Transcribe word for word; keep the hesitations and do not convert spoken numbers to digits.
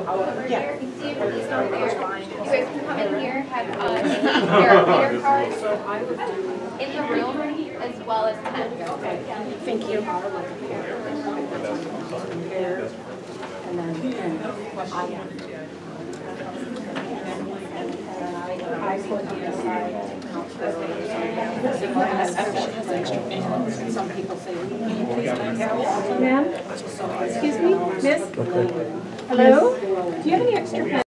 over Yeah. here. You can see if it's over there. You guys can come in here, have uh, your reader cards in the room as well as pens. Thank you. And then, and I put the aside. Some people say, ma'am, excuse me, miss? Hello? Do you have any extra pens?